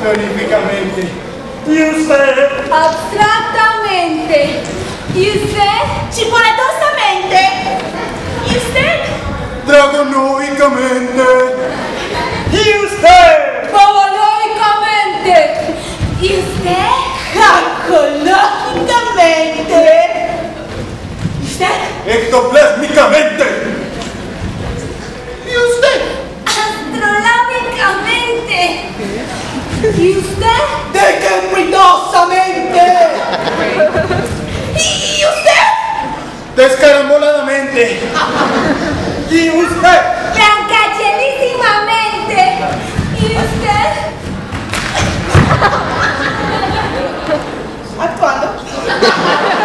Teóricamente. ¿Y usted? Abstractamente. ¿Y usted? Chipoletosamente. ¿Y usted? Dragonóicamente. ¿Y usted? Babaloicamente. ¿Y usted? Jacológicamente. ¿Y usted? Ectoplásmicamente. ¿Y usted? Astrolábicamente. ¿Y usted? Dequemritosamente. ¿Y usted? Descaramboladamente. ¿Y usted? Blancachelísimamente. ¿Y usted? ¿Actuando?